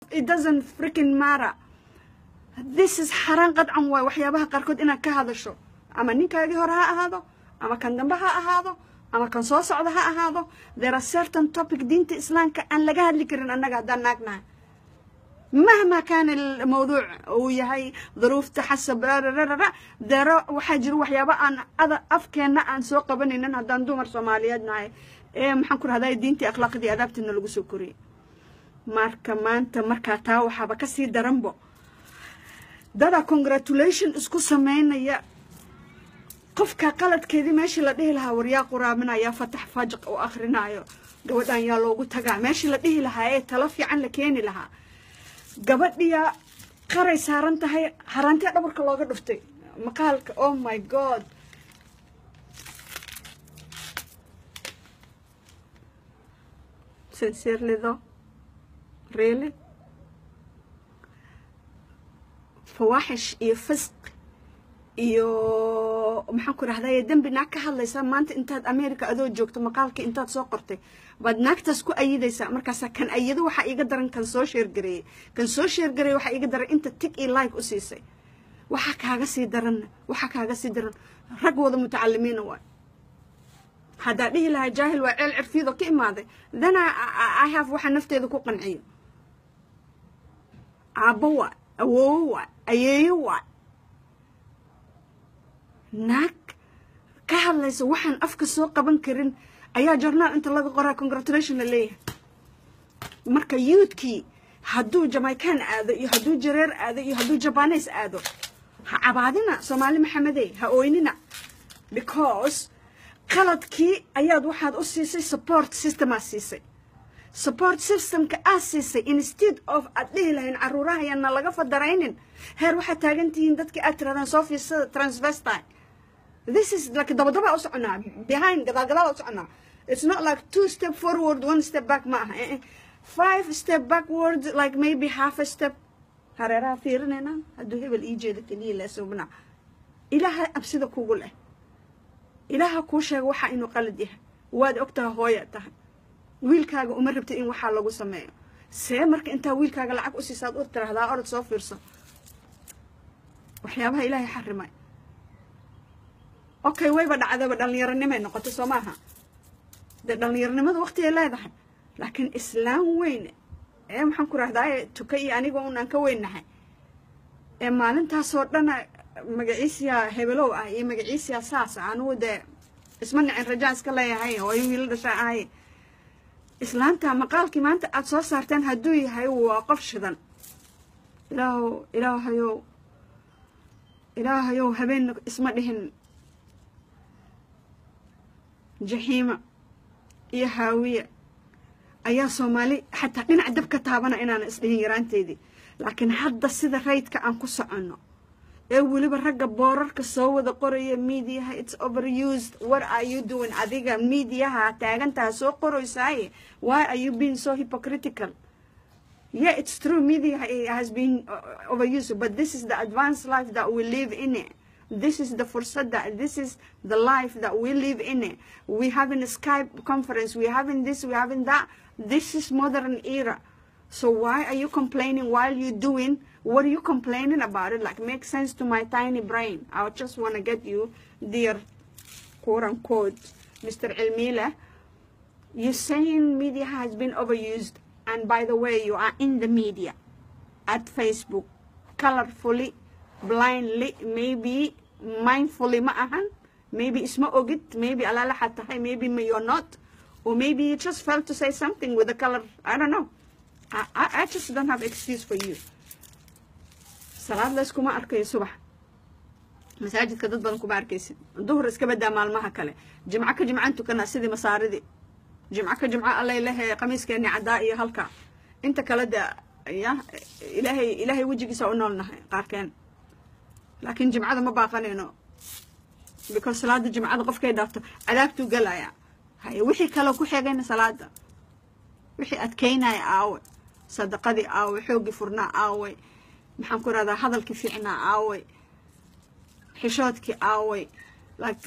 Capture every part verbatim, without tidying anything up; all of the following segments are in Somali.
it doesn't freaking matter. This is حرام قطعا واي وحيابها قاركود إنك كهذا أما نيكا يجي هرها هذا أما كان دمها هذا أما كان صوص عضها هذا there are certain topic دين الإسلام كأن لقاها اللي كرنا أنك قدرناكنا مهما كان الموضوع وياهي ظروف تحسب درا وحجر وحيابا أن هذا أفكارنا أن سوق بني إن هذا دومر سومالياتنا إيه محنكر هذا دينتي أخلاق دي أدابت إنه لجسوا كوري ماركا ما أنت ماركا تاو حابة كسير درمبو دادا congratulation اسكو سمعنا يا قفكا قلت كذي ماشي لديه لها وريا قرامنا يا فتح فاجق وآخرنا يا قودان يا لوجو تجا ماشي لديه لها إيه تلفي عن لكيني لها قبل يا قري سارنت هاي هرانتي أدبرك الله قد دفتي مقالك oh my god sincerely though really فواحش يفسق iyo maxaan ku raahday dambi naag ka hadlaysa maanta intaad America adoo joogto maqaalka intaad soo qortay bad naagtaas ku ayidaysa markaas kan ayadu waxa iga daran kan soo share gareey kan soo share gareey waxa iga daran inta tick iyo like u siisay waxa kaaga sii daran waxa kaaga sii daran rag wada mutacallimiin waa hada dhihi laha jaahil waa ceel cirfiido ka imaaday dana I have waxa nafteedu ku qanciyo abawa awowa ayeeyo naag ka hadlaysa waxaan afka soo qaban karin ayaa journal inta laga qoraa congratulation la leeyahay marka youthkii hadduu Jamaican aado iyo hadduu jareer aado iyo hadduu Japanese aado ha cabaadina Soomaali Maxamedey ha ooynina because qaladkii ayaad waxaad u siisay support system aad siisay support system ka aad siisay instead of aad dhihi lahayn caruuraha yana laga fadaraynin heer waxaad taagantihiin dadkii aad tiradaan soo fiirsada transvestite. This is like double double also behind the gada. It's not like two step forward, one step back. Five step backward, like maybe half a step. Harera firnena. Hadu hebel ijed kali la subna. Ilaha absida kugule. Ilaha kusheeg waxa inu qalad yahay. Waad ogtahay hooyo tahay. Wiilkaaga uma rabtay in waxa lagu sameeyo. See marka inta wiilkaaga lacag u siisaad u tiraahdaa orod soo fiirso. waxyaabaha Ilaahay xarimay okay way bad cadaba dhalinyaranimo ay noqoto Soomaha dhalinyaranimada waqti ay leedahay laakiin islaam weyn ee maxaan ku raahdaa tukay aniga oo aan ka weynahay ee maalintaas oo dhan magaciisa hebelow ah iyo magaciisa saas aan wada isma nicin rajaas ka leeyahay oo ay wiil dhashay islaamta maqaalkii maanta aad soo saarteen haduu yahay waa qof shidan ilaahu ilaahayo ilaahayo habeen isma dhihin جحيمة يا هاوية أيا صومالي حتى نين عدب كتابنا إن أنا إسليه يرانتيدي لكن حد السيدة ريت كأن قصة عنه أولي برقة بورر كسوة ذا قرية ميديا it's overused what are you doing أديقة ميديا ها تاغن تاسو قرية ساي why are you being so hypocritical yeah it's true media has been overused but this is the advanced life that we live in it. This is the fursat that this is the life that we live in it. We having a Skype conference, we having this, we having that. This is modern era. So why are you complaining while you're doing what are you complaining about it? Like makes sense to my tiny brain. I just want to get you, dear quote unquote Mister Elmila. You're saying media has been overused, and by the way, you are in the media at Facebook, colorfully, blindly, maybe mindfully ma'ahan, maybe isma ogit, maybe alala hatahay, maybe you're not, or maybe you just felt to say something with the color. I don't know. I, I, I just don't have excuse for you. Salat la iskuma arkay subax. Masaajidka dad badan kuma arkaysid. Duhur iska badaa maalmaha kale. Jimca ka jimcantu kana sidii masaaridi. Jimca ka jimca alla ilaahay qamiiskeeni cadaa iyo halka. Inta kala da ya ilaahay ilaahay wajigiisa u noolnahay qaarkeen. لكن جمعة ما باقنينو because صلاة الجمعة قف كي دافته عذابته قلايا هاي وحي كلا كو حيغين صلاة وحي أتكينا آوي صدقدي آوي حوقي فرنا آوي محام كور هذا هذا الكفيعنا آوي حشوتك آوي like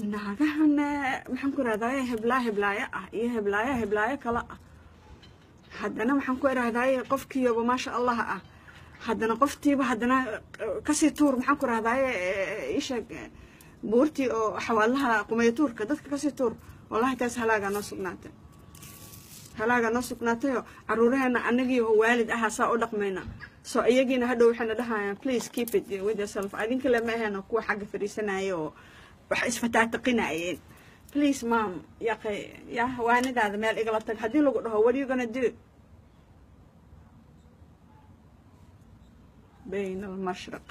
ناقهن محام كور هذا يهبلا هبلايا يهبلايا هبلايا كلا haddana waxaan ku irahdaay qofkiiyoba maasha allah ah haddana qoftiiba haddana kasii tuur maxaan ku irahdaay isha buurtii oo xawaalaha qumaytuurka dadka kasii tuur wallahi taas halaagaa noo sugnaatay halaagaa noo sugnaatayoo caruuraheena annagiioo waalid ahaa saa u dhaqmayna so iyagiina hadhow waxayna dhahayaan please keep it with yourself adinka lama ahayna kuwa xagga fadhiisanaya oo wax isfataataqinayeen please mom yaqay ya waanidaada meel igala tag haddii lagu dhaho what are you gonna do بين المشرق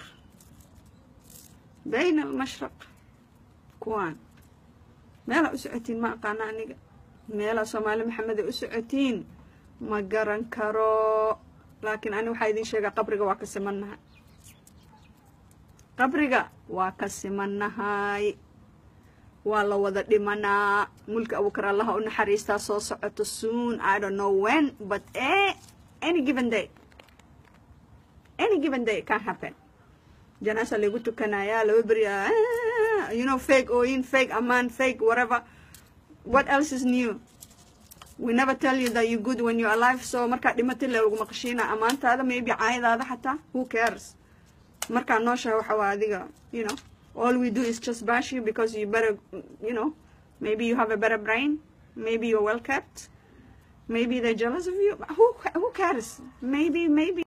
بين المشرق كوان ميلا أسعتين ما أقانا أنيقا ميلا صومالي محمد أسعتين ما قرن كارو لكن أنا وحايدين شيئا قبرقا واكسمنها قبرقا واكسمنها والله وضع لمنا ملك أبو كر الله أن حريستا so soon I don't know when but eh, any given day any given day can happen جنازة اللي قلت كنايا لو بريا you know fake or in fake aman fake whatever what else is new we never tell you that you're good when you're alive so marka dhimatay la ugu maqashiina amaantaada maybe caayadaada xataa who cares marka noosha waxa waa adiga you know all we do is just bash you because you better you know maybe you have a better brain maybe you're well kept maybe they're jealous of you who who cares maybe maybe